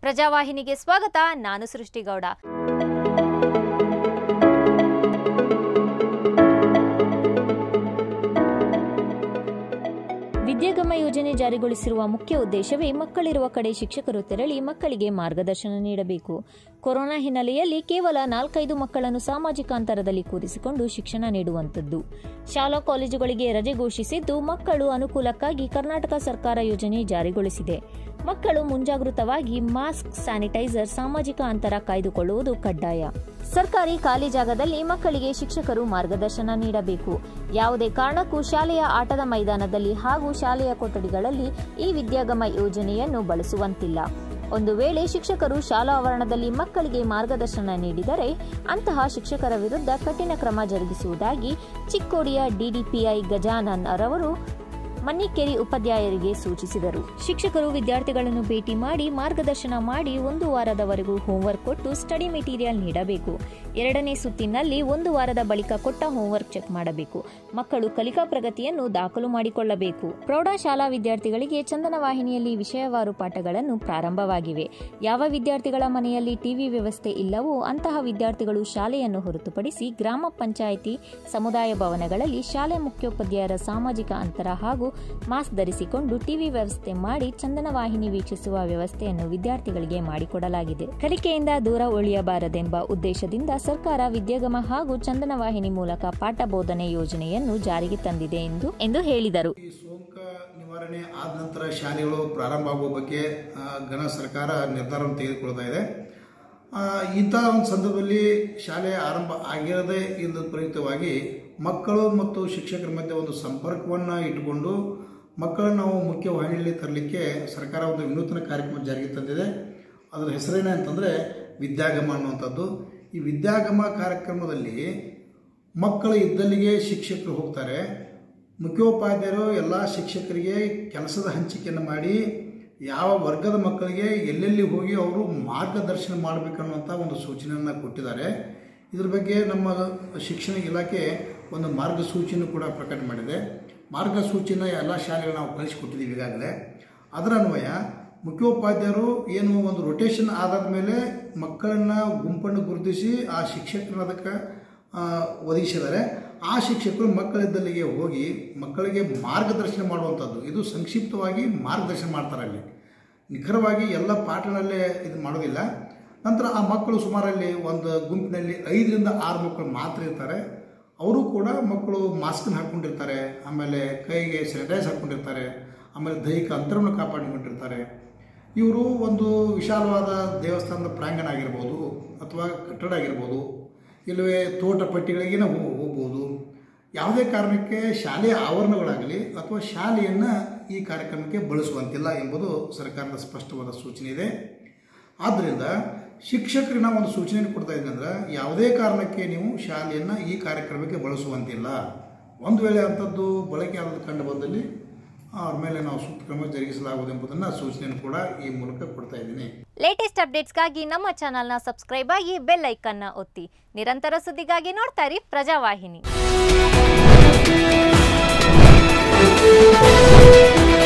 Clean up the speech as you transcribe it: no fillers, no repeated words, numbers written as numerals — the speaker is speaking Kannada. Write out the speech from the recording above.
ಪ್ರಜಾವಾಹಿನಿಗೆ ಸ್ವಾಗತ. ನಾನು ಸೃಷ್ಟಿಗೌಡ. ವಿದ್ಯಾಗಮ ಯೋಜನೆ ಜಾರಿಗೊಳಿಸಿರುವ ಮುಖ್ಯ ಉದ್ದೇಶವೇ ಮಕ್ಕಳಿರುವ ಕಡೆ ಶಿಕ್ಷಕರು ತೆರಳಿ ಮಕ್ಕಳಿಗೆ ಮಾರ್ಗದರ್ಶನ ನೀಡಬೇಕು. ಕೊರೋನಾ ಹಿನ್ನೆಲೆಯಲ್ಲಿ ಕೇವಲ 4-5 ಮಕ್ಕಳನ್ನು ಸಾಮಾಜಿಕ ಅಂತರದಲ್ಲಿ ಕೂರಿಸಿಕೊಂಡು ಶಿಕ್ಷಣ ನೀಡುವಂಥದ್ದು. ಶಾಲಾ ಕಾಲೇಜುಗಳಿಗೆ ರಜೆ ಘೋಷಿಸಿದ್ದು ಮಕ್ಕಳು ಅನುಕೂಲಕ್ಕಾಗಿ ಕರ್ನಾಟಕ ಸರ್ಕಾರ ಯೋಜನೆ ಜಾರಿಗೊಳಿಸಿದೆ. ಮಕ್ಕಳು ಮುಂಜಾಗೃತವಾಗಿ ಮಾಸ್ಕ್, ಸ್ಯಾನಿಟೈಸರ್, ಸಾಮಾಜಿಕ ಅಂತರ ಕಾಯ್ದುಕೊಳ್ಳುವುದು ಕಡ್ಡಾಯ. ಸರ್ಕಾರಿ ಖಾಲಿ ಜಾಗದಲ್ಲಿ ಮಕ್ಕಳಿಗೆ ಶಿಕ್ಷಕರು ಮಾರ್ಗದರ್ಶನ ನೀಡಬೇಕು. ಯಾವುದೇ ಕಾರಣಕ್ಕೂ ಶಾಲೆಯ ಆಟದ ಮೈದಾನದಲ್ಲಿ ಹಾಗೂ ಶಾಲೆಯ ಕೊಠಡಿಗಳಲ್ಲಿ ಈ ವಿದ್ಯಾಗಮ ಯೋಜನೆಯನ್ನು ಬಳಸುವಂತಿಲ್ಲ. ಒಂದು ವೇಳೆ ಶಿಕ್ಷಕರು ಶಾಲಾ ಆವರಣದಲ್ಲಿ ಮಕ್ಕಳಿಗೆ ಮಾರ್ಗದರ್ಶನ ನೀಡಿದರೆ ಅಂತಹ ಶಿಕ್ಷಕರ ವಿರುದ್ಧ ಕಠಿಣ ಕ್ರಮ ಜರುಗಿಸುವುದಾಗಿ ಚಿಕ್ಕೋಡಿಯ ಡಿಡಿಪಿಐ ಗಜಾನನ್ ರವರು ಮನ್ನಿಕೇರಿ ಉಪಾಧ್ಯಾಯರಿಗೆ ಸೂಚಿಸಿದರು. ಶಿಕ್ಷಕರು ವಿದ್ಯಾರ್ಥಿಗಳನ್ನು ಭೇಟಿ ಮಾಡಿ ಮಾರ್ಗದರ್ಶನ ಮಾಡಿ 1 ವಾರದವರೆಗೂ ಹೋಂವರ್ಕ್ ಕೊಟ್ಟು ಸ್ಟಡಿ ಮೆಟೀರಿಯಲ್ ನೀಡಬೇಕು. 2ನೇ ಸುತ್ತಿನಲ್ಲಿ 1 ವಾರದ ಬಳಿಕ ಕೊಟ್ಟ ಹೋಂವರ್ಕ್ ಚೆಕ್ ಮಾಡಬೇಕು. ಮಕ್ಕಳು ಕಲಿಕಾ ಪ್ರಗತಿಯನ್ನು ದಾಖಲು ಮಾಡಿಕೊಳ್ಳಬೇಕು. ಪ್ರೌಢಶಾಲಾ ವಿದ್ಯಾರ್ಥಿಗಳಿಗೆ ಚಂದನ ವಾಹಿನಿಯಲ್ಲಿ ವಿಷಯವಾರು ಪಾಠಗಳನ್ನು ಪ್ರಾರಂಭವಾಗಿವೆ. ಯಾವ ವಿದ್ಯಾರ್ಥಿಗಳ ಮನೆಯಲ್ಲಿ ಟಿವಿ ವ್ಯವಸ್ಥೆ ಇಲ್ಲವೋ ಅಂತಹ ವಿದ್ಯಾರ್ಥಿಗಳು ಶಾಲೆಯನ್ನು ಹೊರತುಪಡಿಸಿ ಗ್ರಾಮ ಪಂಚಾಯಿತಿ, ಸಮುದಾಯ ಭವನಗಳಲ್ಲಿ ಶಾಲೆ ಮುಖ್ಯೋಪಾಧ್ಯಾಯರ ಸಾಮಾಜಿಕ ಅಂತರ ಹಾಗೂ ಮಾಸ್ಕ್ ಧರಿಸಿಕೊಂಡು ಟಿವಿ ವ್ಯವಸ್ಥೆ ಮಾಡಿ ಚಂದನ ವಾಹಿನಿ ವೀಕ್ಷಿಸುವ ವ್ಯವಸ್ಥೆಯನ್ನು ವಿದ್ಯಾರ್ಥಿಗಳಿಗೆ ಮಾಡಿಕೊಡಲಾಗಿದೆ. ಕಲಿಕೆಯಿಂದ ದೂರ ಉಳಿಯಬಾರದೆಂಬ ಉದ್ದೇಶದಿಂದ ಸರ್ಕಾರ ವಿದ್ಯಾಗಮ ಹಾಗೂ ಚಂದನ ವಾಹಿನಿ ಮೂಲಕ ಪಾಠ ಬೋಧನೆ ಯೋಜನೆಯನ್ನು ಜಾರಿಗೆ ತಂದಿದೆ ಎಂದು ಹೇಳಿದರು. ಈ ಸೋಂಕು ನಿವಾರಣೆ ಆದ ನಂತರ ಶಾಲೆಗಳು ಪ್ರಾರಂಭ ಆಗುವ ಬಗ್ಗೆ ಸರ್ಕಾರ ನಿರ್ಧಾರವನ್ನು ತೆಗೆದುಕೊಳ್ತಾ ಇದೆ. ಇಂತಹ ಒಂದು ಸಂದರ್ಭದಲ್ಲಿ ಶಾಲೆ ಆರಂಭ ಆಗಿರದೇ ಇಲ್ಲದ ಪ್ರಯುಕ್ತವಾಗಿ ಮಕ್ಕಳು ಮತ್ತು ಶಿಕ್ಷಕರ ಮಧ್ಯೆ ಒಂದು ಸಂಪರ್ಕವನ್ನು ಇಟ್ಟುಕೊಂಡು ಮಕ್ಕಳನ್ನು ನಾವು ಮುಖ್ಯ ವಾಹಿನಿಯಲ್ಲಿ ತರಲಿಕ್ಕೆ ಸರ್ಕಾರ ಒಂದು ವಿನೂತನ ಕಾರ್ಯಕ್ರಮ ಜಾರಿಗೆ ತಂದಿದೆ. ಅದರ ಹೆಸರೇನೆ ಅಂತಂದರೆ ವಿದ್ಯಾಗಮ ಅನ್ನುವಂಥದ್ದು. ಈ ವಿದ್ಯಾಗಮ ಕಾರ್ಯಕ್ರಮದಲ್ಲಿ ಮಕ್ಕಳು ಇದ್ದಲ್ಲಿಗೆ ಶಿಕ್ಷಕರು ಹೋಗ್ತಾರೆ. ಮುಖ್ಯೋಪಾಧ್ಯಾಯರು ಎಲ್ಲ ಶಿಕ್ಷಕರಿಗೆ ಕೆಲಸದ ಹಂಚಿಕೆಯನ್ನು ಮಾಡಿ ಯಾವ ವರ್ಗದ ಮಕ್ಕಳಿಗೆ ಎಲ್ಲೆಲ್ಲಿ ಹೋಗಿ ಅವರು ಮಾರ್ಗದರ್ಶನ ಮಾಡಬೇಕನ್ನುವಂಥ ಒಂದು ಸೂಚನೆಯನ್ನು ಕೊಟ್ಟಿದ್ದಾರೆ. ಇದ್ರ ಬಗ್ಗೆ ನಮ್ಮ ಶಿಕ್ಷಣ ಇಲಾಖೆ ಒಂದು ಮಾರ್ಗಸೂಚಿಯನ್ನು ಕೂಡ ಪ್ರಕಟ ಮಾಡಿದೆ. ಮಾರ್ಗಸೂಚಿನ ಎಲ್ಲ ಶಾಲೆಗಳು ನಾವು ಕಳಿಸಿಕೊಟ್ಟಿದ್ದೀವಿ ಈಗಾಗಲೇ. ಅದರ ಅನ್ವಯ ಮುಖ್ಯೋಪಾಧ್ಯಾಯರು ಏನು ಒಂದು ರೊಟೇಷನ್ ಆದಾದ ಮೇಲೆ ಮಕ್ಕಳನ್ನು ಗುಂಪನ್ನು ಗುರುತಿಸಿ ಆ ಶಿಕ್ಷಕರನ್ನ ಅದಕ್ಕೆ ಒದಗಿಸಿದ್ದಾರೆ. ಆ ಶಿಕ್ಷಕರು ಮಕ್ಕಳಿದ್ದಲ್ಲಿಗೆ ಹೋಗಿ ಮಕ್ಕಳಿಗೆ ಮಾರ್ಗದರ್ಶನ ಮಾಡುವಂಥದ್ದು. ಇದು ಸಂಕ್ಷಿಪ್ತವಾಗಿ ಮಾರ್ಗದರ್ಶನ ಮಾಡ್ತಾರೆ. ಅಲ್ಲಿ ನಿಖರವಾಗಿ ಎಲ್ಲ ಪಾಠನಲ್ಲೇ ಇದು ಮಾಡೋದಿಲ್ಲ. ನಂತರ ಆ ಮಕ್ಕಳು ಸುಮಾರಲ್ಲಿ ಒಂದು ಗುಂಪಿನಲ್ಲಿ 5ರಿಂದ 6 ಮಕ್ಕಳು ಮಾತ್ರ ಇರ್ತಾರೆ. ಅವರು ಕೂಡ ಮಕ್ಕಳು ಮಾಸ್ಕನ್ನು ಹಾಕ್ಕೊಂಡಿರ್ತಾರೆ, ಆಮೇಲೆ ಕೈಗೆ ಸ್ಯಾನಿಟೈಸ್ ಹಾಕ್ಕೊಂಡಿರ್ತಾರೆ, ಆಮೇಲೆ ದೈಹಿಕ ಅಂತರವನ್ನು ಕಾಪಾಡಿಕೊಂಡಿರ್ತಾರೆ. ಇವರು ಒಂದು ವಿಶಾಲವಾದ ದೇವಸ್ಥಾನದ ಪ್ರಾಂಗಣ ಆಗಿರ್ಬೋದು ಅಥವಾ ಕಟ್ಟಡ ಆಗಿರ್ಬೋದು, ಇಲ್ಲವೇ ತೋಟ ಪಟ್ಟಿಗಳಿಗೇನೆ ಹೋಗ್ಬೋದು. ಯಾವುದೇ ಕಾರಣಕ್ಕೆ ಶಾಲೆಯ ಆವರಣಗಳಾಗಲಿ ಅಥವಾ ಶಾಲೆಯನ್ನು ಈ ಕಾರ್ಯಕ್ರಮಕ್ಕೆ ಬಳಸುವಂತಿಲ್ಲ ಎಂಬುದು ಸರ್ಕಾರದ ಸ್ಪಷ್ಟವಾದ ಸೂಚನೆ ಇದೆ. ಆದ್ದರಿಂದ ಶಿಕ್ಷಕರಿಗೆ ನಾವು ಒಂದು ಸೂಚನೆಯನ್ನು ಕೊಡ್ತಾ ಇದ್ದೀವಿ ಅಂದ್ರೆ ಯಾವುದೇ ಕಾರಣಕ್ಕೆ ನೀವು ಶಾಲೆಯನ್ನು ಈ ಕಾರ್ಯಕ್ರಮಕ್ಕೆ ಬಳಸುವಂತಿಲ್ಲ. ಒಂದು ವೇಳೆ ಅಂಥದ್ದು ಬಳಕೆ ಆದ ಕಂಡು ಬಂದಲ್ಲಿ ಅವ್ರ ಮೇಲೆ ನಾವು ಸೂಕ್ತ ಕ್ರಮ ಜರುಗಿಸಲಾಗುವುದು ಎಂಬುದನ್ನು ಸೂಚನೆಯನ್ನು ಕೂಡ ಈ ಮೂಲಕ ಕೊಡ್ತಾ ಇದ್ದೀನಿ. ಲೇಟೆಸ್ಟ್ ಅಪ್ಡೇಟ್ಸ್ಗಾಗಿ ನಮ್ಮ ಚಾನೆಲ್ನ ಸಬ್ಸ್ಕ್ರೈಬ್ ಆಗಿ ಬೆಲ್ ಐಕನ್ನ ಒತ್ತಿ. ನಿರಂತರ ಸುದ್ದಿಗಾಗಿ ನೋಡ್ತಾ ಇರಿ ಪ್ರಜಾವಾಹಿನಿ.